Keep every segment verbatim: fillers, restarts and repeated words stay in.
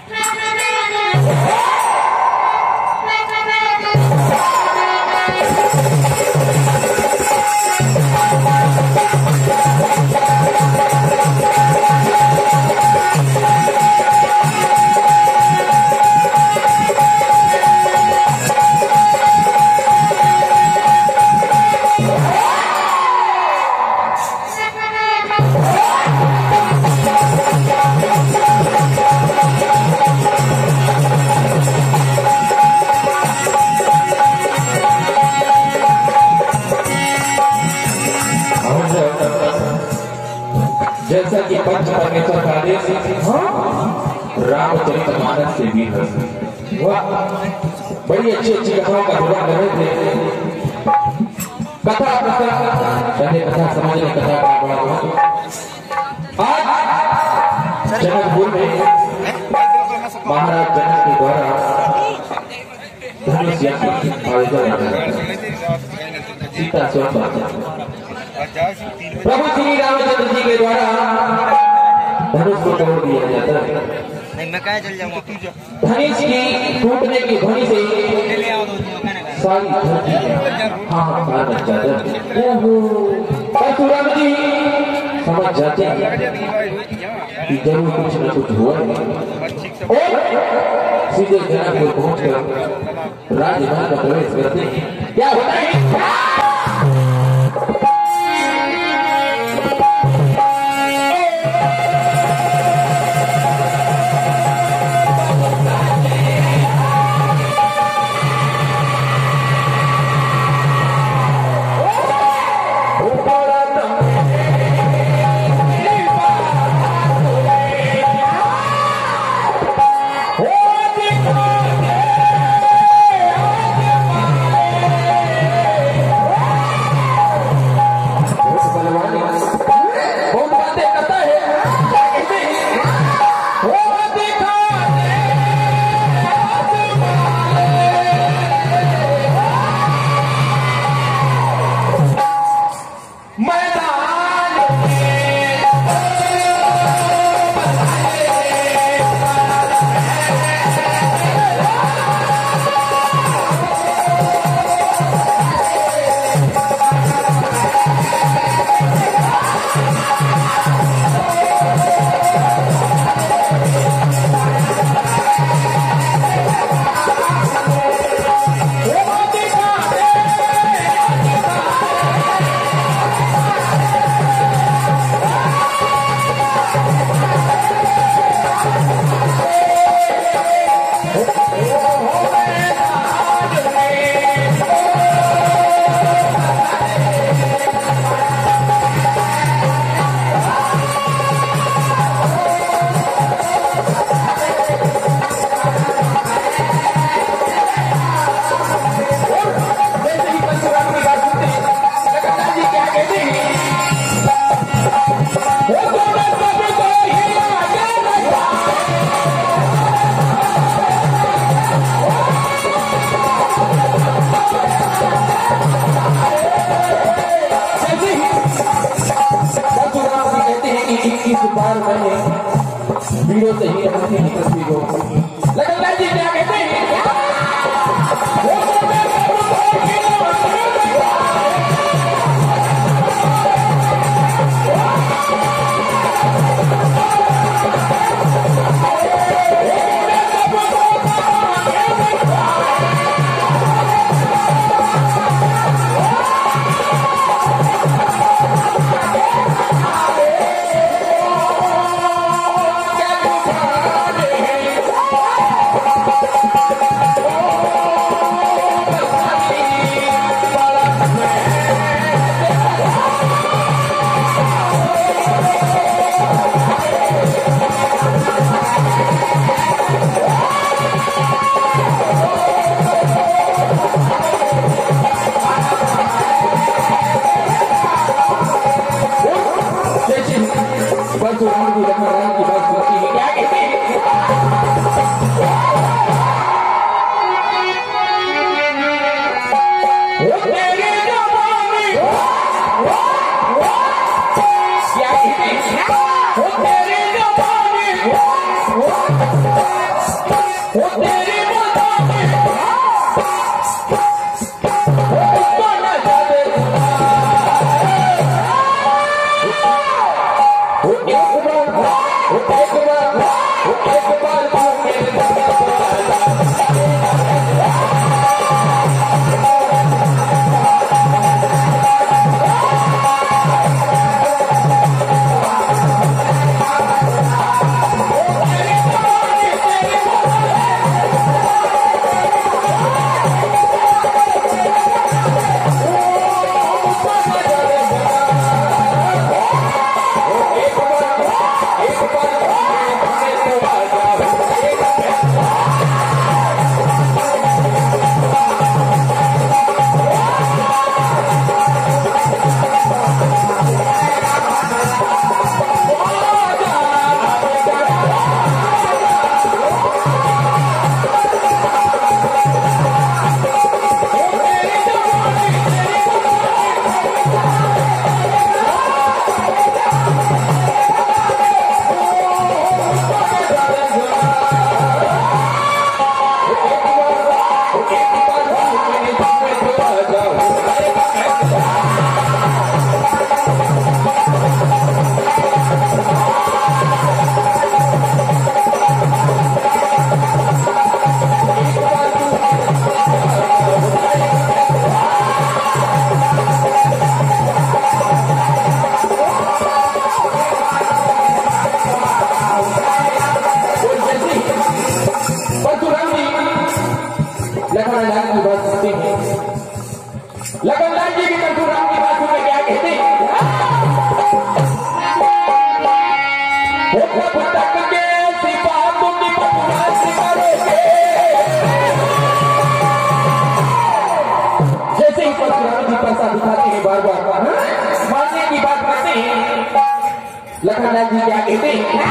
जैसा कि पंच परमेश्वर का आदेश रामचरितमानस से भी है। वाह, बड़ी अच्छी अच्छी कथाओं का विवरण कर रहे थे। कथा पहले कथा समझने कथा का बड़ा आज जनकपुर में महाराज जनक के द्वारा धनुष यज्ञ आयोजन सीता स्वयं प्रभु श्री रामचंद्र जी के द्वारा धनुष को तोड़ दिया जाता है। नहीं मैं कहाँ चल जाऊंगा। धनुष की टूटने की ध्वनि से सारी धरती हाँ हाँ बच जाता है। परशुराम जी समझ जाते हैं कि जरूर कुछ न कुछ हुआ है और सीधे जनकपुर पहुंचकर राजमहल का प्रवेश करते हैं। क्या होता है? वीडियो से ही अपनी तस्वीर को लगन जी क्या कहते हैं? Oh, लगनलाल जी की परशुराम की बात सुन क्या कहते हैं? जैसे ही परशुराम जी पैसा दिखाते हैं बार बार मारने की बात करते हैं, लगनलाल जी क्या कहते हैं?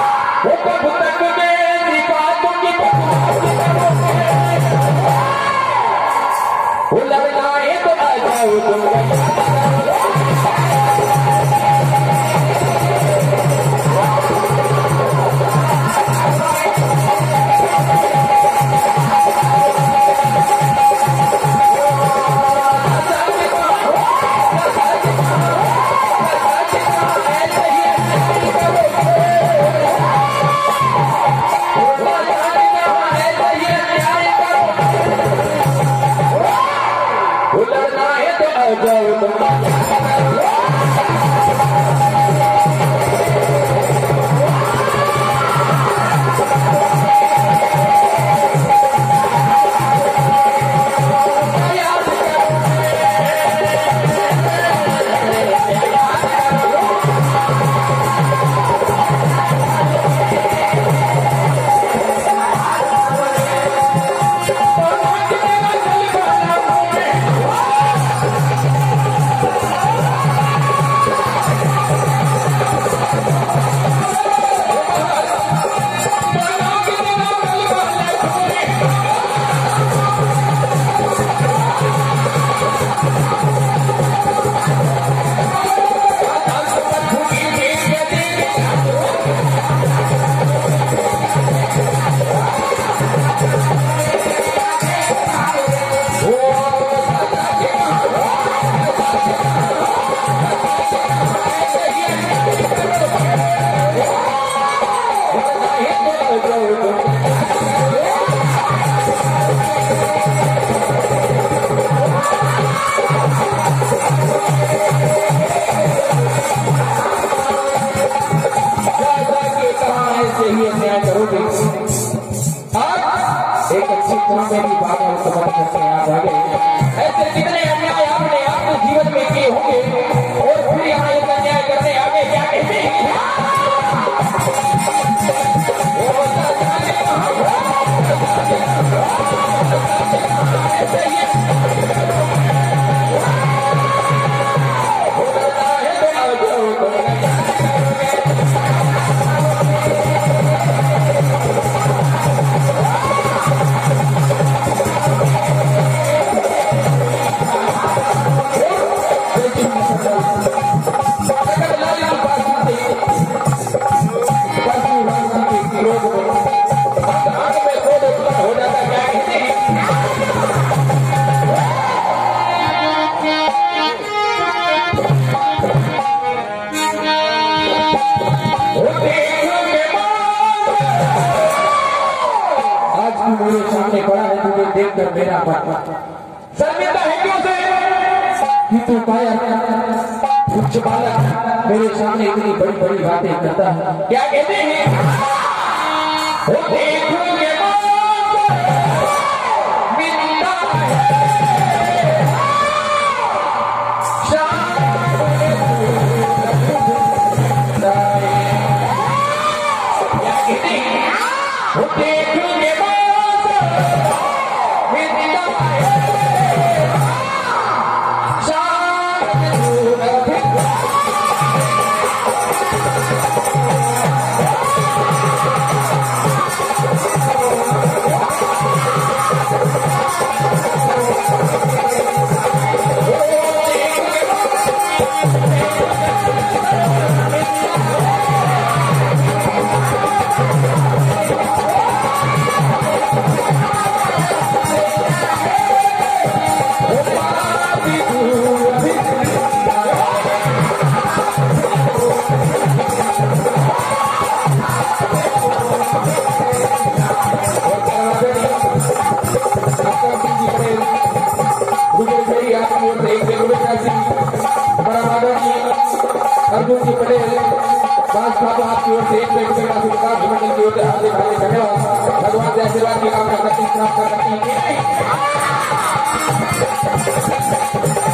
लगना है तो आ जाओ तुम एक अच्छी तरह से भी बात है समझ सकते हैं आप आगे। ऐसे कितने अन्याय आपने आपके जीवन में किए होंगे और फिर यहाँ एक अन्याय करने आगे क्या कहते हैं? Thank you. मेरे सामने पड़ा है, तुझे देखकर मेरा मन शर्मिंदा है क्यों से कि तू पाया उच्च बालक मेरे सामने इतनी बड़ी बड़ी बातें करता है। क्या कहते हैं वो देखोगे अर्जुन जी पटेल बास साहब आपकी ओर से एक व्यक्ति का विकास मंडल की ओर से हार्दिक हार्दिक धन्यवाद। भगवान के आशीर्वाद की कामना करती प्राप्त करती